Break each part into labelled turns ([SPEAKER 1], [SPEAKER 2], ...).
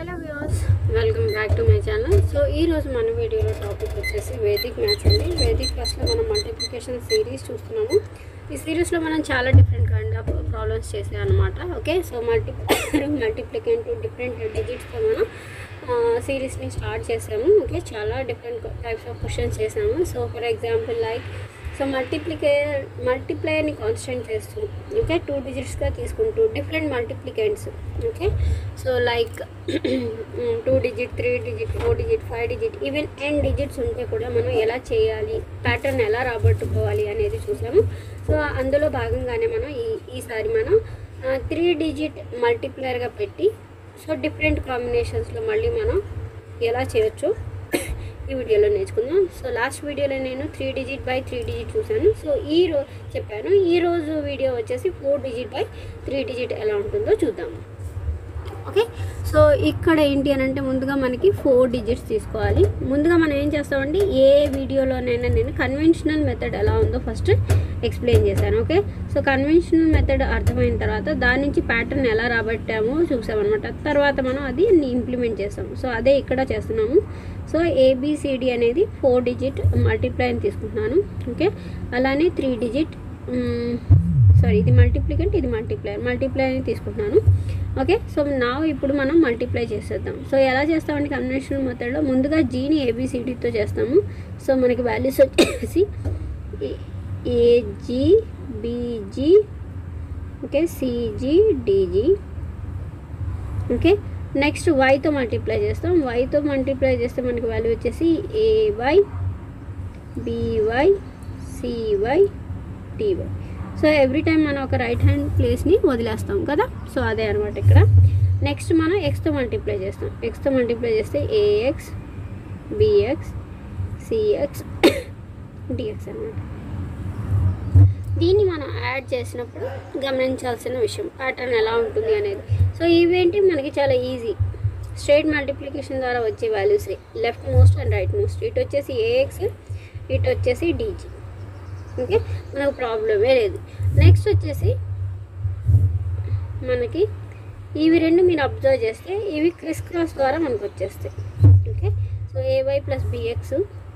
[SPEAKER 1] Hello viewers, welcome back to my channel. So ఈరోజు మన వీడియోలో టాపిక్ వచ్చేసి వేదిక్ మ్యాథ్స్ అండి. వేదిక్ క్లాస్లో మనం మల్టిప్లికేషన్ సిరీస్ చూస్తున్నాము. ఈ సిరీస్లో మనం చాలా డిఫరెంట్ కైండ్ ఆఫ్ ప్రాబ్లమ్స్ చేసాం అనమాట. ఓకే, సో మల్టిప్లికెంట్ డిఫరెంట్ డిజిట్స్తో మనం సిరీస్ని స్టార్ట్ చేసాము. ఓకే, చాలా డిఫరెంట్ టైప్స్ ఆఫ్ క్వశ్చన్స్ చేసాము. సో ఫర్ ఎగ్జాంపుల్ సో మల్టిప్లైయర్ని కాన్స్టెంట్ చేస్తూ, ఓకే, 2 డిజిట్స్గా తీసుకుంటూ different multiplicands. Okay, so like 2 digit, 3 digit, 4 digit, 5 digit, even n digits ఉంటే కూడా మనం ఎలా చేయాలి, ప్యాటర్న్ ఎలా రాబట్టుకోవాలి అనేది చూసాము. సో అందులో భాగంగానే మనం ఈసారి మనం 3 డిజిట్ మల్టిప్లైయర్గా పెట్టి సో డిఫరెంట్ కాంబినేషన్స్లో మళ్ళీ మనం ఎలా చేయొచ్చు ఈ వీడియోలో నేర్చుకుందాం. సో లాస్ట్ వీడియోలో నేను 3 డిజిట్ బై 3 డిజిట్ చూశాను. సో చెప్పాను ఈరోజు వీడియో వచ్చేసి 4 డిజిట్ బై 3 డిజిట్ ఎలా ఉంటుందో చూద్దాము. ఓకే, సో ఇక్కడ ఏంటి అని అంటే ముందుగా మనకి 4 డిజిట్స్ తీసుకోవాలి. ముందుగా మనం ఏం చేస్తామండి, ఏ వీడియోలోనైనా నేను కన్వెన్షనల్ మెథడ్ ఎలా ఉందో ఫస్ట్ ఎక్స్ప్లెయిన్ చేశాను. ఓకే, సో కన్వెన్షనల్ మెథడ్ అర్థమైన తర్వాత దాని నుంచి ప్యాటర్న్ ఎలా రాబట్టామో చూసామన్నమాట. తర్వాత మనం అది ఇంప్లిమెంట్ చేస్తాము. సో అదే ఇక్కడ చేస్తున్నాము. సో ABCD అనేది 4 డిజిట్ మల్టిప్లైని తీసుకుంటున్నాను. ఓకే, అలానే 3 డిజిట్ ఇది మల్టిప్లికెంట్, ఇది మల్టిప్లైని తీసుకుంటున్నాను. ఓకే, సో ఇప్పుడు మనం మల్టిప్లై చేసేద్దాం. సో ఎలా చేస్తామంటే కన్వెన్షనల్ మెథడ్లో ముందుగా జీని ABCDతో చేస్తాము. సో మనకి వాల్యూస్ వచ్చేసి AG BG, okay, CG DG. Okay, next వైతో మల్టిప్లై చేస్తాం. వైతో మల్టిప్లై చేస్తే మనకి వాల్యూ వచ్చేసి AY BY CY DY. So every time మనం ఒక రైట్ హ్యాండ్ ప్లేస్ని వదిలేస్తాం కదా. సో అదే అనమాట ఇక్కడ. నెక్స్ట్ మనం ఎక్స్తో మల్టిప్లై చేస్తాం. ఎక్స్తో మల్టిప్లై చేస్తే AX BX CX DX అనమాట. దీన్ని మనం యాడ్ చేసినప్పుడు గమనించాల్సిన విషయం ప్యాటర్న్ ఎలా ఉంటుంది అనేది. సో ఇవేంటి మనకి చాలా ఈజీ, స్ట్రైట్ మల్టిప్లికేషన్ ద్వారా వచ్చే వాల్యూసే, left most and right most. ఇటు వచ్చేసి AX, ఇటు వచ్చేసి DG. ఓకే, మనకు ప్రాబ్లమే లేదు. నెక్స్ట్ వచ్చేసి మనకి ఇవి రెండు మీరు అబ్జర్వ్ చేస్తే ఇవి క్రిస్ క్రాస్ ద్వారా మనకు వచ్చేస్తాయి. Okay, so AY plus BX,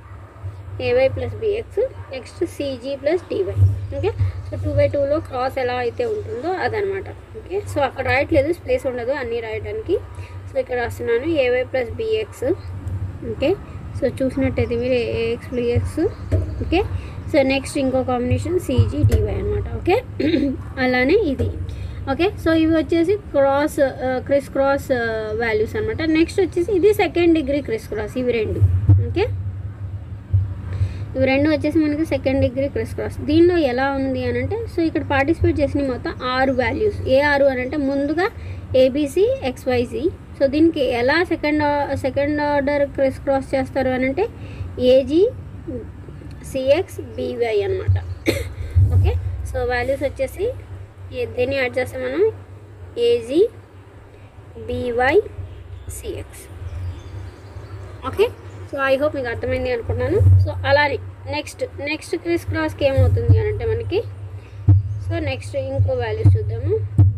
[SPEAKER 1] next CG plus DY. Okay, so 2/2లో క్రాస్ ఎలా అయితే ఉంటుందో అదనమాట. ఓకే, సో అక్కడ రాయట్లేదు, స్పేస్ ఉండదు అన్నీ రాయడానికి. సో ఇక్కడ రాస్తున్నాను AY plus BX. Okay, so చూసినట్టయితే మీరు AX BX. Okay, so next ఇంకో కాంబినేషన్ CG DY అనమాట. ఓకే, అలానే ఇది. ఓకే, సో ఇవి వచ్చేసి క్రిస్ క్రాస్ వాల్యూస్ అనమాట. నెక్స్ట్ వచ్చేసి ఇది సెకండ్ డిగ్రీ క్రిస్ క్రాస్. ఇవి రెండు. ఓకే, ఇవి రెండు వచ్చేసి మనకి సెకండ్ డిగ్రీ క్రిస్ క్రాస్. దీనిలో ఎలా ఉంది అని అంటే, సో ఇక్కడ పార్టిసిపేట్ చేసిన మొత్తం 6 వాల్యూస్. ఏ 6 అని అంటే ముందుగా ABC XYZ. సో దీనికి ఎలా సెకండ్ ఆర్డర్ క్రిస్ క్రాస్ చేస్తారు అని అంటే AG CX BY అనమాట. ఓకే, సో వాల్యూస్ వచ్చేసి దేన్ని యాడ్ చేస్తాం మనం, AG BY CX. Okay, so I hope మీకు అర్థమైంది అనుకుంటున్నాను. సో అలానే నెక్స్ట్ క్రిస్ క్రాస్కి ఏమవుతుంది అని అంటే మనకి, సో నెక్స్ట్ ఇంకో వాల్యూస్ చూద్దాము.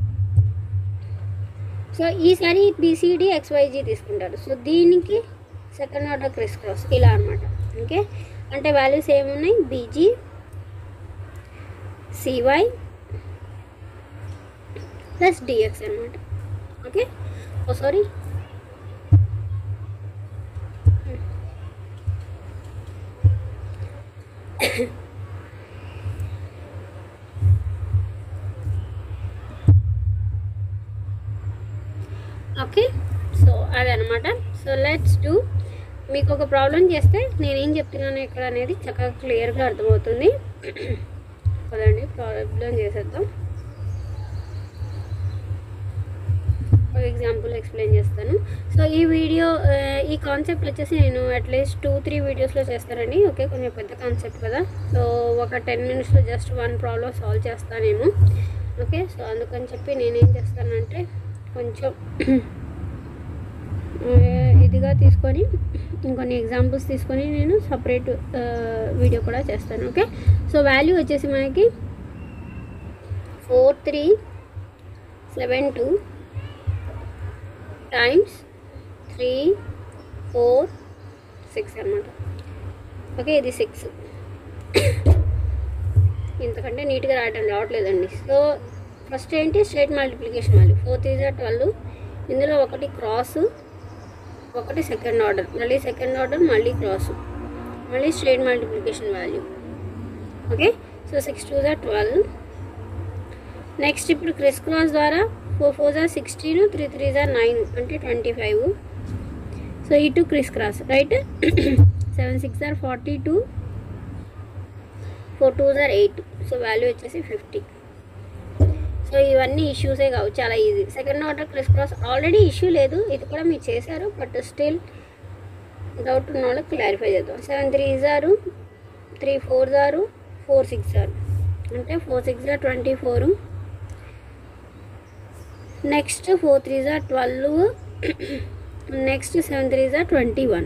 [SPEAKER 1] సో ఈసారి BCD XYZ తీసుకుంటారు. సో దీనికి సెకండ్ ఆర్డర్ క్రిస్ క్రాస్ ఇలా అనమాట. ఓకే, అంటే వాల్యూస్ ఏమున్నాయి, BG CY ప్లస్ DX అనమాట. ఓకే, సారీ, ఓకే, సో అదనమాట. So let's do. మీకు ఒక ప్రాబ్లం చేస్తే నేనేం చెప్తున్నాను ఇక్కడ అనేది చక్కగా క్లియర్గా అర్థమవుతుంది. కదండి, ప్రాబ్లం చేసేద్దాం. ఒక ఎగ్జాంపుల్ ఎక్స్ప్లెయిన్ చేస్తాను. సో ఈ కాన్సెప్ట్ వచ్చేసి నేను అట్లీస్ట్ 2-3 వీడియోస్లో చేస్తానండి. ఓకే, కొంచెం పెద్ద కాన్సెప్ట్ కదా. సో ఒక 10 మినిట్స్లో జస్ట్ 1 ప్రాబ్లం సాల్వ్ చేస్తానేమో. ఓకే, సో అందుకని చెప్పి నేనేం చేస్తానంటే కొంచెం ఇదిగా తీసుకొని ఇంకొన్ని ఎగ్జాంపుల్స్ తీసుకొని నేను సపరేట్ వీడియో కూడా చేస్తాను. ఓకే, సో వాల్యూ వచ్చేసి మనకి 4372 times 3 4 6 అనమాట. ఓకే, ఇది 6. ఇంతకంటే నీట్గా రావట్లేదండి. సో ఫస్ట్ ఏంటి, స్ట్రైట్ మల్టిప్లికేషన్ వాల్యూ 4 3 = 12. ఇందులో ఒకటి క్రాసు, ఒకటి సెకండ్ ఆర్డర్, మళ్ళీ సెకండ్ ఆర్డర్, మళ్ళీ క్రాసు, మళ్ళీ straight multiplication value. Okay, so 6 2 = 12. Next ఇప్పుడు క్రిస్ క్రాస్ ద్వారా 4 4 = 16, 3 3 = 9 అంటే 25. సో ఈ 2 criss cross, right. 7 6 = 42, 4 2 = 8. So value వచ్చేసి 50. సో ఇవన్నీ ఇష్యూసే కావు, చాలా easy. Second order criss cross already issue లేదు, ఇది కూడా మీరు చేశారు, బట్ స్టిల్ డౌట్ ఉన్న వాళ్ళకి క్లారిఫై చేద్దాం. 7 3 = 3 4 = 4 6 = అంటే 4 6 = 24. నెక్స్ట్ 4 3 = 12. నెక్స్ట్ 7 3 = 21.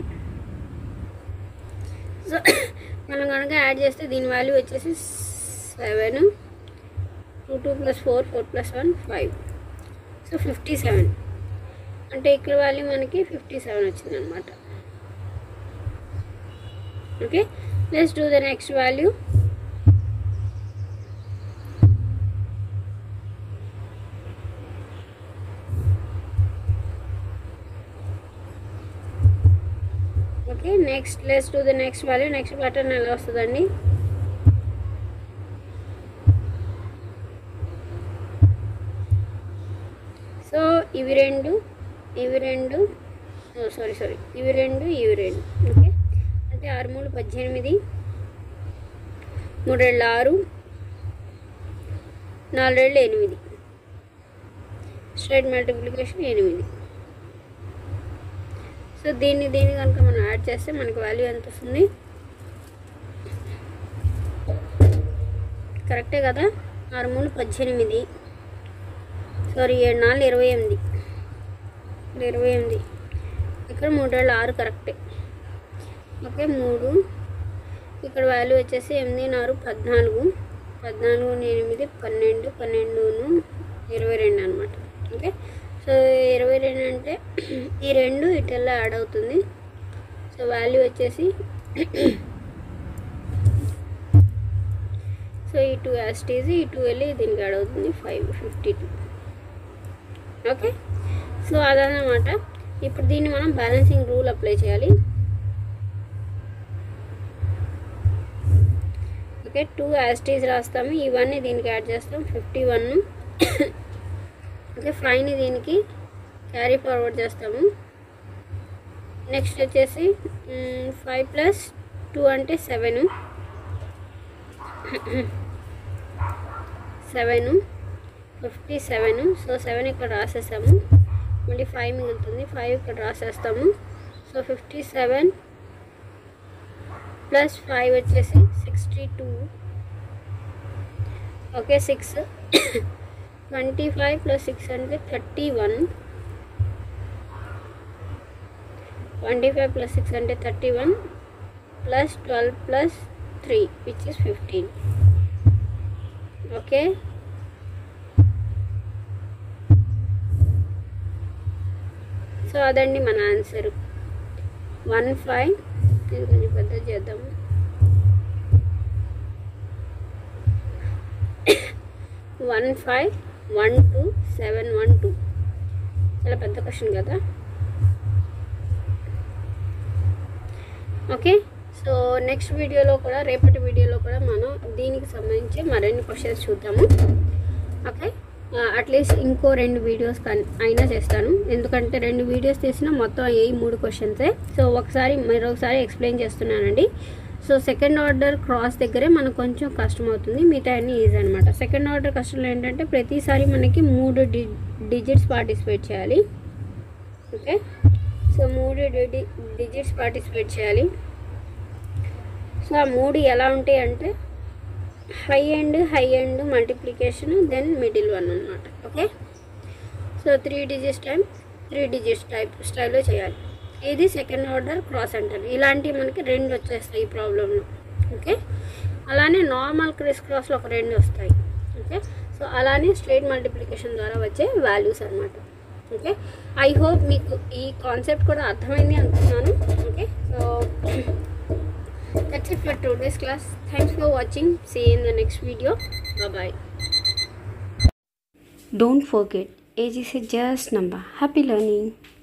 [SPEAKER 1] సో మనం కనుక యాడ్ చేస్తే దీని వాల్యూ వచ్చేసి 7, 2 2 + 4 4 + 1 5. సో 57 అంటే ఇక్కడ వాల్యూ మనకి 57 వచ్చింది అనమాట. Okay, let's do the next value. Okay, next let's do the next value. Next pattern ఎలా వస్తుందండి, సో ఇవి రెండు ఇవి 2. ఓకే, అంటే 6 3 18, 3 2 6, 4 2 8. Straight multiplication 8. సో దీన్ని కనుక మనం యాడ్ చేస్తే మనకి వాల్యూ ఎంత వస్తుంది, కరెక్టే కదా. 6 3 18, సారీ 7 4 28. ఇక్కడ 3 2 6 కరెక్టే. ఓకే, 3. ఇక్కడ వాల్యూ వచ్చేసి 8 6 14, 14 8 12, 12 22 అనమాట. ఓకే, సో 22 అంటే ఈ 2 ఇటల్లా యాడ్ అవుతుంది. సో వాల్యూ వచ్చేసి సో ఈ 2 యాస్టీజ్, ఈ 2 వెళ్ళి దీనికి యాడ్ అవుతుంది 52. ఓకే, సో అదనమాట. ఇప్పుడు దీన్ని మనం బ్యాలెన్సింగ్ రూల్ అప్లై చేయాలి. ఓకే, 2 యాస్టీజ్ రాస్తాము, ఇవన్నీ దీనికి యాడ్ చేస్తాం 51. ఓకే, 5ని దీనికి క్యారీ ఫార్వర్డ్ చేస్తాము. నెక్స్ట్ వచ్చేసి 5 + 2 అంటే 7, 57. సో 7 ఇక్కడ రాసేసాము, మళ్ళీ 5 మిగులుతుంది, 5 ఇక్కడ రాసేస్తాము. సో 57 + 5 వచ్చేసి 62. ఓకే, 6 25 + 6 అంటే 31. 25 + 6 అంటే 31, + 12 + 3 which is 15. ఓకే, సో అదండి మన ఆన్సర్ 15. ఇది కొంచెం పెద్ద చేద్దాము. 1512712 చాలా పెద్ద క్వశ్చన్ కదా. ఓకే, సో నెక్స్ట్ వీడియోలో కూడా, రేపటి వీడియోలో కూడా మనం దీనికి సంబంధించి మరిన్ని క్వశ్చన్స్ చూద్దాము. ఓకే, అట్లీస్ట్ ఇంకో 2 వీడియోస్ అయినా చేస్తాను, ఎందుకంటే 2 వీడియోస్ చేసినా మొత్తం 3 క్వశ్చన్సే. సో మరొకసారి ఎక్స్ప్లెయిన్ చేస్తున్నానండి. సో సెకండ్ ఆర్డర్ క్రాస్ దగ్గరే మనకు కొంచెం కష్టం అవుతుంది, మిగతా అన్నీ ఈజీ అనమాట. సెకండ్ ఆర్డర్ కష్టంలో ఏంటంటే ప్రతిసారి మనకి 3 డిజిట్స్ పార్టిసిపేట్ చేయాలి. ఓకే, సో 3 డిజిట్స్ పార్టిసిపేట్ చేయాలి. సో ఆ 3 ఎలా ఉంటాయి అంటే high and multiplication, then middle one అనమాట. Okay, so 3 digits time 3 digits స్టైల్లో చేయాలి. ఇది సెకండ్ ఆర్డర్ క్రాస్ అంటారు. ఇలాంటివి మనకి 2 వచ్చేస్తాయి ఈ ప్రాబ్లంలో. ఓకే, అలానే నార్మల్ క్రిస్ క్రాస్లో ఒక 2 వస్తాయి. ఓకే, సో అలానే స్ట్రైట్ మల్టిప్లికేషన్ ద్వారా వచ్చే వాల్యూస్ అనమాట. ఓకే, ఐ హోప్ మీకు ఈ కాన్సెప్ట్ కూడా అర్థమైంది అనుకున్నాను. Okay, so that's it for today's class. Thanks for watching. See you in the next video. Bye bye. Don't forget, age is a just number. Happy learning.